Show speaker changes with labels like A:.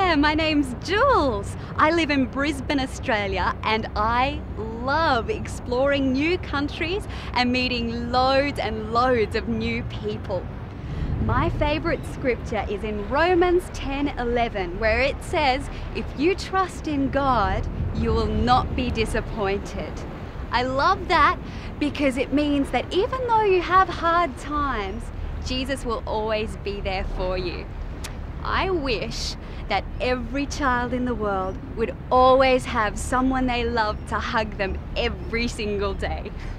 A: there, my name's Jules. I live in Brisbane, Australia, and I love exploring new countries and meeting loads and loads of new people. My favourite scripture is in Romans 10:11, where it says, if you trust in God, you will not be disappointed. I love that because it means that even though you have hard times, Jesus will always be there for you. I wish that every child in the world would always have someone they love to hug them every single day.